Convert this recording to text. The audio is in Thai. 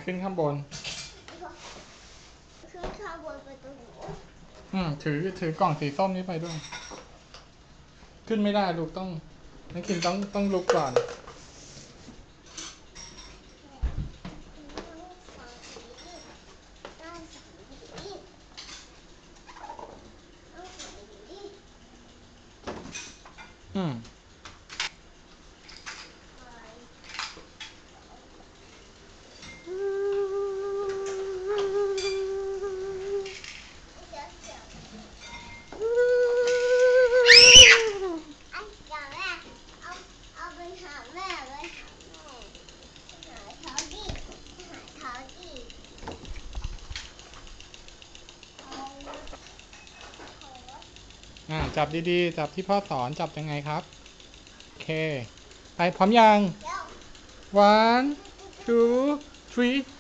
ขึ้นข้างบนขึ้นข้างบนไปตรงนู้นถือกล่องสีส้มนี้ไปด้วยขึ้นไม่ได้ลูกต้องนักกินต้องลุกก่อนจับดีๆจับที่พ่อสอนจับยังไงครับโอเคไปพร้อมยัง 1 2 3